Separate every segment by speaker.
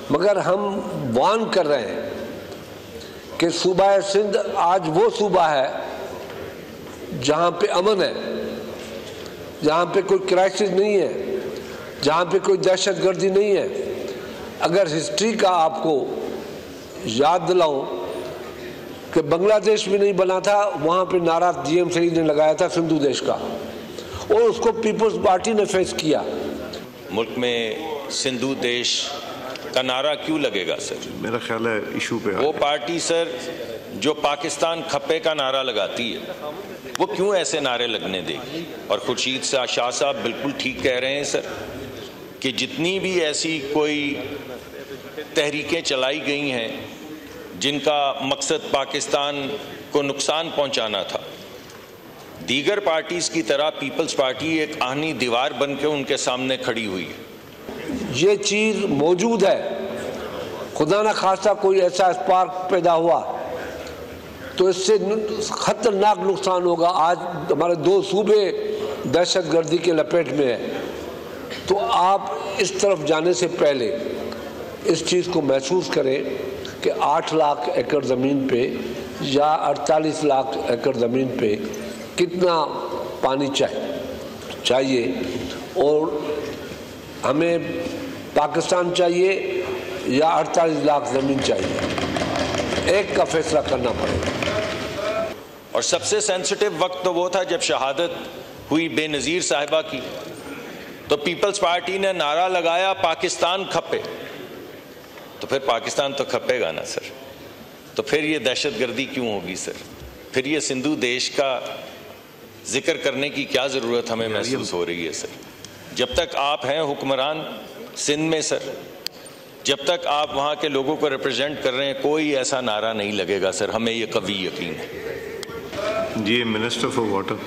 Speaker 1: मगर हम वार्न कर रहे हैं कि सूबा सिंध आज वो सूबा है जहाँ पे अमन है, जहाँ पे कोई क्राइसिस नहीं है, जहाँ पे कोई दहशतगर्दी नहीं है। अगर हिस्ट्री का आपको याद दिलाऊं कि बांग्लादेश में नहीं बना था, वहाँ पे नारा जीएम सईद ने लगाया था सिंधु देश का, और उसको पीपल्स पार्टी ने फेस किया।
Speaker 2: मुल्क में सिंधु देश का नारा क्यों लगेगा सर?
Speaker 3: मेरा ख्याल है इशू पे
Speaker 2: वो पार्टी सर जो पाकिस्तान खप्पे का नारा लगाती है, वो क्यों ऐसे नारे लगने देगी? और खुर्शीद शाह साहब बिल्कुल ठीक कह रहे हैं सर कि जितनी भी ऐसी कोई तहरीकें चलाई गई हैं जिनका मकसद पाकिस्तान को नुकसान पहुंचाना था, दीगर पार्टीज की तरह पीपल्स पार्टी एक आहनी दीवार बन के उनके सामने खड़ी हुई है।
Speaker 1: ये चीज़ मौजूद है। खुदा ना खास्ता कोई ऐसा स्पार्क पैदा हुआ तो इससे खतरनाक नुकसान होगा। आज हमारे 2 सूबे दहशतगर्दी के लपेट में है, तो आप इस तरफ जाने से पहले इस चीज़ को महसूस करें कि 8 लाख एकड़ ज़मीन पे या 48 लाख एकड़ ज़मीन पे कितना पानी चाहिए, और हमें पाकिस्तान चाहिए या 48 लाख ज़मीन चाहिए, एक का फैसला करना पड़ेगा।
Speaker 2: और सबसे सेंसिटिव वक्त तो वो था जब शहादत हुई बेनज़ीर साहिबा की, तो पीपल्स पार्टी ने नारा लगाया पाकिस्तान खप्पे। तो फिर पाकिस्तान तो खपेगा ना सर, तो फिर ये दहशतगर्दी क्यों होगी सर? फिर ये सिंधु देश का जिक्र करने की क्या ज़रूरत हमें महसूस हो रही है सर? जब तक आप हैं हुक्मरान सिंध में सर, जब तक आप वहाँ के लोगों को रिप्रेजेंट कर रहे हैं, कोई ऐसा नारा नहीं लगेगा सर, हमें ये कभी यकीन है।
Speaker 3: जी मिनिस्टर फॉर वाटर।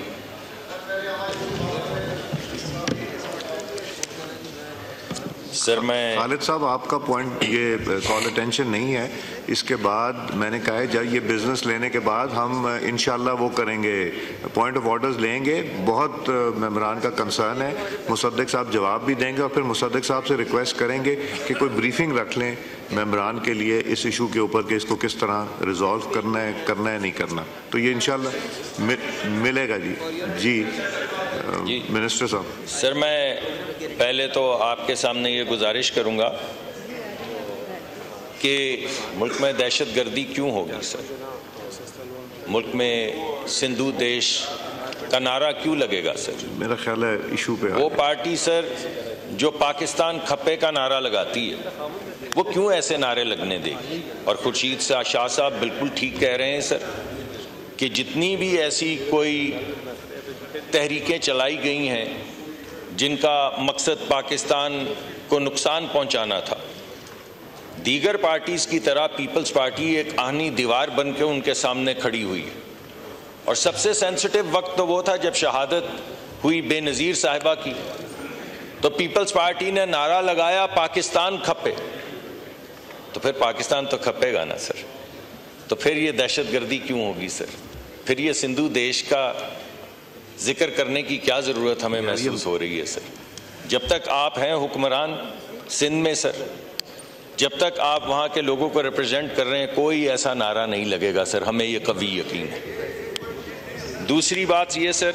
Speaker 2: सर मैं
Speaker 3: खालिद साहब, आपका पॉइंट ये कॉल अटेंशन नहीं है। इसके बाद मैंने कहा है जब ये बिजनेस लेने के बाद हम इंशाल्लाह वो करेंगे, पॉइंट ऑफ ऑर्डर्स लेंगे। बहुत मेंबरान का कंसर्न है, मुसद्दिक साहब जवाब भी देंगे, और फिर मुसद्दिक साहब से रिक्वेस्ट करेंगे कि कोई ब्रीफिंग रख लें मेंबरान के लिए इस इशू के ऊपर कि इसको किस तरह रिजॉल्व करना है नहीं करना। तो ये इंशाल्लाह मिलेगा जी मिनिस्टर साहब।
Speaker 2: सर मैं पहले तो आपके सामने ये गुजारिश करूंगा कि मुल्क में दहशतगर्दी क्यों होगी सर? मुल्क में सिंधु देश का नारा क्यों लगेगा सर?
Speaker 3: मेरा ख्याल है इशू पे
Speaker 2: वो पार्टी सर जो पाकिस्तान खप्पे का नारा लगाती है, वो क्यों ऐसे नारे लगने देगी? और खुर्शीद शाह साहब बिल्कुल ठीक कह रहे हैं सर कि जितनी भी ऐसी कोई तहरीकें चलाई गई हैं जिनका मकसद पाकिस्तान को नुकसान पहुंचाना था, दीगर पार्टीज की तरह पीपल्स पार्टी एक आहनी दीवार बन के उनके सामने खड़ी हुई है। और सबसे सेंसिटिव वक्त तो वो था जब शहादत हुई बेनज़ीर साहिबा की, तो पीपल्स पार्टी ने नारा लगाया पाकिस्तान खप्पे। तो फिर पाकिस्तान तो खपेगा ना सर, तो फिर ये दहशतगर्दी क्यों होगी सर? फिर ये सिंधु देश का जिक्र करने की क्या ज़रूरत हमें महसूस हो रही है सर? जब तक आप हैं हुक्मरान सिंध में सर, जब तक आप वहाँ के लोगों को रिप्रेजेंट कर रहे हैं, कोई ऐसा नारा नहीं लगेगा सर, हमें ये कभी यकीन है। दूसरी बात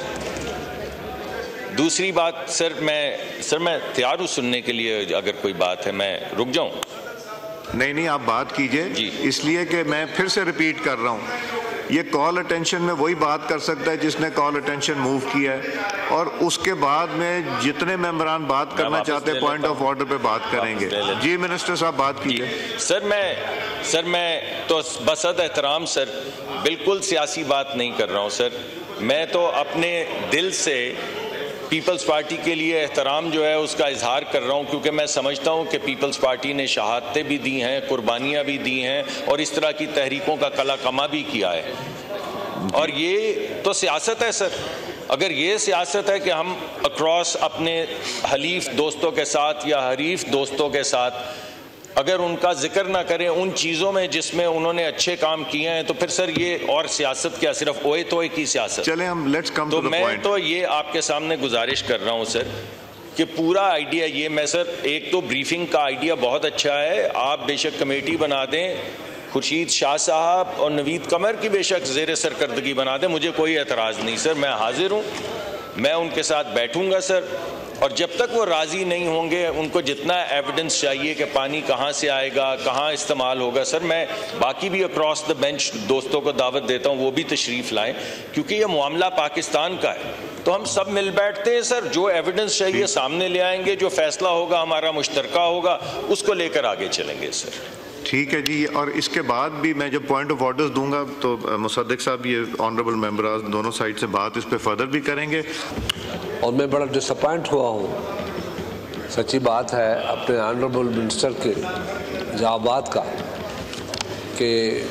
Speaker 2: सर मैं तैयार हूँ सुनने के लिए, अगर कोई बात है मैं रुक जाऊँ?
Speaker 3: नहीं आप बात कीजिए जी। इसलिए कि मैं फिर से रिपीट कर रहा हूँ, ये कॉल अटेंशन में वही बात कर सकता है जिसने कॉल अटेंशन मूव किया है, और उसके बाद में जितने मेंबरान बात करना चाहते हैं पॉइंट ऑफ ऑर्डर पे बात करेंगे। जी मिनिस्टर साहब बात कीजिए।
Speaker 2: सर मैं तो बसद एहतराम सर बिल्कुल सियासी बात नहीं कर रहा हूँ सर, मैं तो अपने दिल से पीपल्स पार्टी के लिए एहतराम जो है उसका इजहार कर रहा हूँ, क्योंकि मैं समझता हूँ कि पीपल्स पार्टी ने शहादतें भी दी हैं, कुर्बानियाँ भी दी हैं, और इस तरह की तहरीकों का कला कमा भी किया है। और ये तो सियासत है सर। अगर ये सियासत है कि हम अक्रॉस अपने हलीफ दोस्तों के साथ या हरीफ दोस्तों के साथ अगर उनका जिक्र ना करें उन चीज़ों में जिसमें उन्होंने अच्छे काम किए हैं, तो फिर सर ये और सियासत क्या, सिर्फ ओए तोए की सियासत?
Speaker 3: चलें हम let's come to the point.
Speaker 2: मैं तो ये आपके सामने गुजारिश कर रहा हूँ सर कि पूरा आइडिया ये, मैं सर एक तो ब्रीफिंग का आइडिया बहुत अच्छा है, आप बेशक कमेटी बना दें, खुर्शीद शाह साहब और नवीद कमर की बेशक ज़ेर सरकर्दगी बना दें, मुझे कोई एतराज़ नहीं सर, मैं हाजिर हूँ, मैं उनके साथ बैठूंगा सर। और जब तक वो राज़ी नहीं होंगे, उनको जितना एविडेंस चाहिए कि पानी कहाँ से आएगा, कहाँ इस्तेमाल होगा, सर मैं बाकी भी अक्रॉस द बेंच दोस्तों को दावत देता हूँ वो भी तशरीफ़ लाएं, क्योंकि ये मामला पाकिस्तान का है। तो हम सब मिल बैठते हैं सर, जो एविडेंस चाहिए सामने ले आएंगे, जो फैसला होगा हमारा मुश्तरका होगा, उसको लेकर आगे चलेंगे सर।
Speaker 3: ठीक है जी। और इसके बाद भी मैं जब पॉइंट ऑफ ऑर्डर्स दूंगा तो मुसद्दिक साहब, ये ऑनरेबल मेंबर्स दोनों साइड से बात इस पे फर्दर भी करेंगे।
Speaker 1: और मैं बड़ा डिसअपॉइंट हुआ हूँ, सच्ची बात है, अपने ऑनरेबल मिनिस्टर के जवाबात का, कि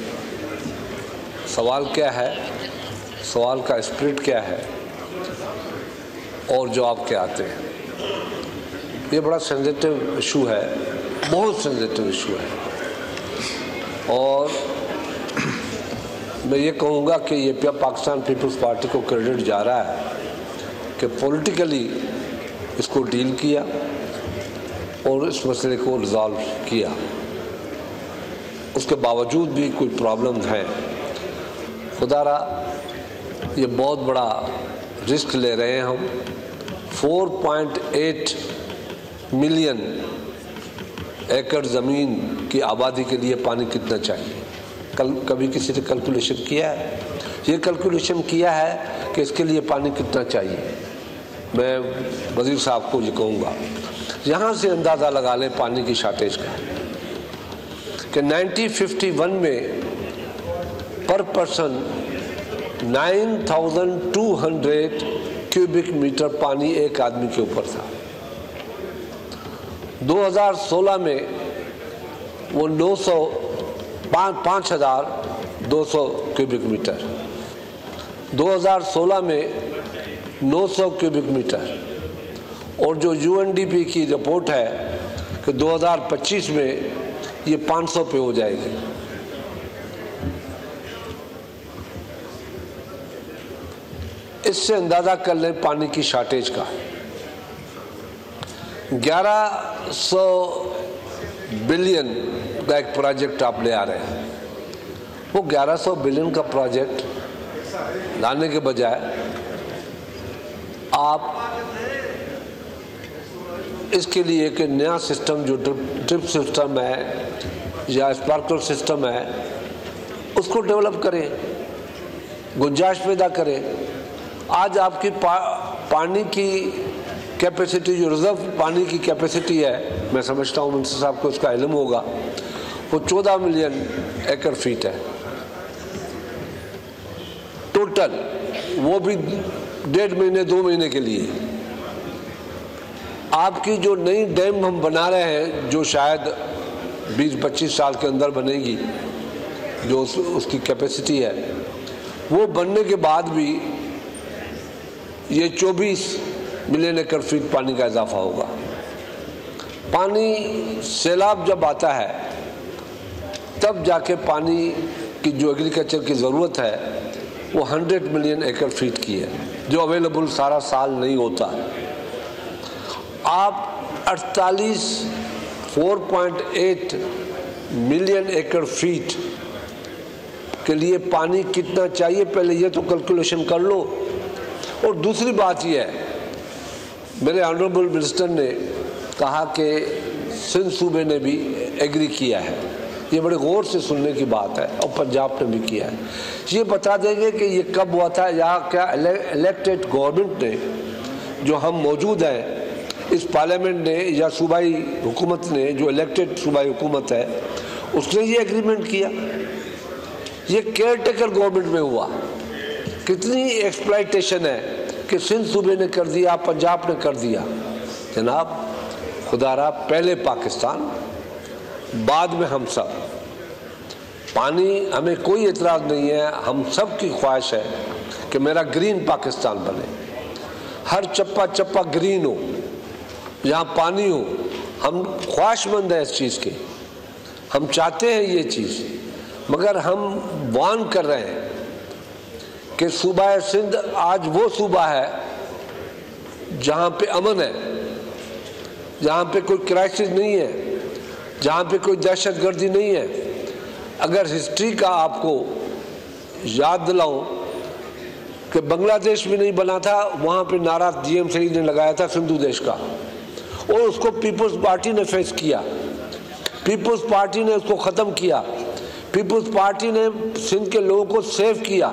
Speaker 1: सवाल क्या है, सवाल का स्पिरिट क्या है और जवाब क्या आते हैं। ये बड़ा सेंसिटिव इशू है, बहुत सेंसिटिव इशू है। और मैं ये कहूँगा कि ये पाकिस्तान पीपल्स पार्टी को क्रेडिट जा रहा है कि पॉलिटिकली इसको डील किया और इस मसले को रिजॉल्व किया। उसके बावजूद भी कोई प्रॉब्लम है, खुदारा ये बहुत बड़ा रिस्क ले रहे हैं हम। 4.8 मिलियन एकड़ ज़मीन की आबादी के लिए पानी कितना चाहिए? कभी किसी ने कैलकुलेशन किया है? ये कैलकुलेशन किया है कि इसके लिए पानी कितना चाहिए? मैं वज़ीर साहब को ये कहूँगा, यहाँ से अंदाज़ा लगा लें पानी की शार्टेज का, कि 1951 में पर पर्सन 9,200 क्यूबिक मीटर पानी एक आदमी के ऊपर था। 2016 में वो 5,200 क्यूबिक मीटर, 2016 में 900 क्यूबिक मीटर, और जो UNDP की रिपोर्ट है कि 2025 में ये 500 पे हो जाएगी। इससे अंदाज़ा कर लें पानी की शार्टेज का। 1100 बिलियन का एक प्रोजेक्ट आप ले आ रहे हैं। वो 1100 बिलियन का प्रोजेक्ट लाने के बजाय आप इसके लिए एक नया सिस्टम, जो ड्रिप सिस्टम है या स्पार्कल सिस्टम है, उसको डेवलप करें, गुंजाइश पैदा करें। आज आपकी पानी की कैपेसिटी, जो रिजर्व पानी की कैपेसिटी है, मैं समझता हूँ मिनिस्टर साहब को इसका इल्म होगा, वो 14 मिलियन एकड़ फीट है टोटल, वो भी 1.5 महीने 2 महीने के लिए। आपकी जो नई डैम हम बना रहे हैं, जो शायद 20-25 साल के अंदर बनेगी, जो उसकी कैपेसिटी है, वो बनने के बाद भी ये 24 मिलियन एकड़ फीट पानी का इजाफा होगा। पानी सैलाब जब आता है तब जाके पानी की जो एग्रीकल्चर की ज़रूरत है वो 100 मिलियन एकड़ फीट की है, जो अवेलेबल सारा साल नहीं होता। आप 4.8 मिलियन एकड़ फीट के लिए पानी कितना चाहिए, पहले ये तो कैलकुलेशन कर लो। और दूसरी बात यह है, मेरे ऑनरेबल मिनिस्टर ने कहा कि सिंध सूबे ने भी एग्री किया है, ये बड़े गौर से सुनने की बात है, और पंजाब ने भी किया है। ये बता देंगे कि ये कब हुआ था, या क्या इलेक्टेड गवर्नमेंट ने, जो हम मौजूद हैं इस पार्लियामेंट ने, या सूबाई हुकूमत ने, जो इलेक्टेड सूबाई हुकूमत है, उसने ये एग्रीमेंट किया? ये केयर टेकर गवर्नमेंट में हुआ। कितनी एक्सप्लॉयटेशन है कि सिंध सूबे ने कर दिया, पंजाब ने कर दिया। जनाब खुदारा, पहले पाकिस्तान, बाद में हम सब। पानी, हमें कोई एतराज़ नहीं है, हम सब की ख्वाहिश है कि मेरा ग्रीन पाकिस्तान बने, हर चप्पा चप्पा ग्रीन हो, यहाँ पानी हो। हम ख्वाहिशमंद हैं इस चीज़ के, हम चाहते हैं ये चीज़, मगर हम वार्न कर रहे हैं कि सूबा सिंध आज वो सूबा है जहाँ पे अमन है, जहाँ पे कोई क्राइसिस नहीं है, जहाँ पे कोई दहशतगर्दी नहीं है। अगर हिस्ट्री का आपको याद दिलाऊं कि बांग्लादेश में नहीं बना था, वहाँ पे नारा जीएम सईद ने लगाया था सिंधु देश का, और उसको पीपल्स पार्टी ने फेस किया। पीपल्स पार्टी ने उसको ख़त्म किया। पीपल्स पार्टी ने सिंध के लोगों को सेव किया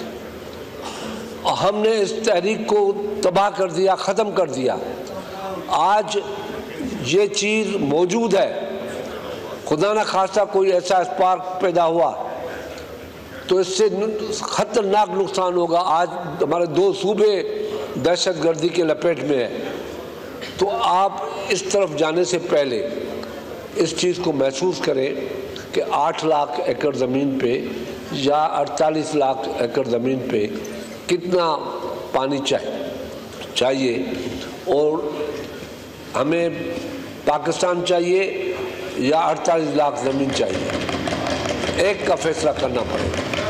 Speaker 1: और हमने इस तहरीक को तबाह कर दिया, ख़त्म कर दिया। आज ये चीज़ मौजूद है, खुदा न खास्ता कोई ऐसा स्पार्क पैदा हुआ तो इससे ख़तरनाक नुकसान होगा। आज हमारे 2 सूबे दहशतगर्दी के लपेट में है। तो आप इस तरफ जाने से पहले इस चीज़ को महसूस करें कि 8 लाख एकड़ ज़मीन पे या 48 लाख एकड़ ज़मीन पे कितना पानी चाहिए, और हमें पाकिस्तान चाहिए या 48 लाख ज़मीन चाहिए, एक का फैसला करना पड़ेगा।